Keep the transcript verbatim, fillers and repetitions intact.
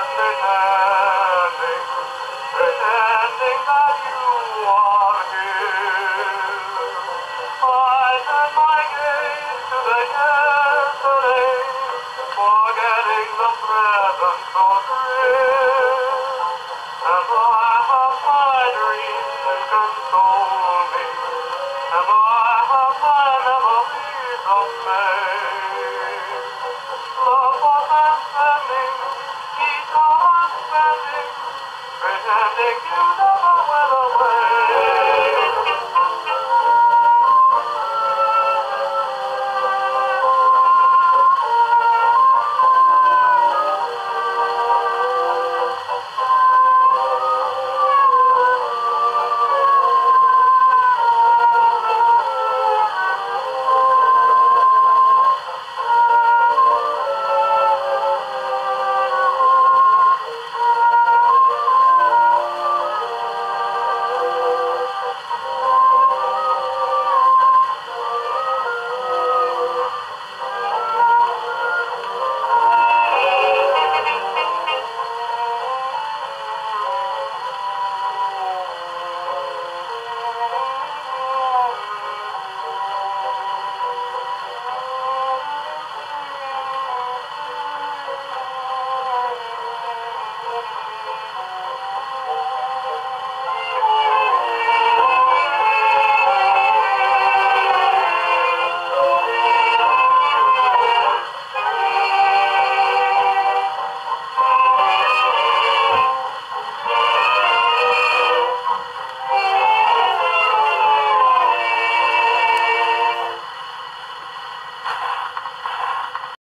pretending, pretending that you are here. I turn my gaze to the yesterday, forgetting the present so grim. And I have my dreams to console me, and I have my memories of May. Love was I'm spending, each hour spending, pretending you know.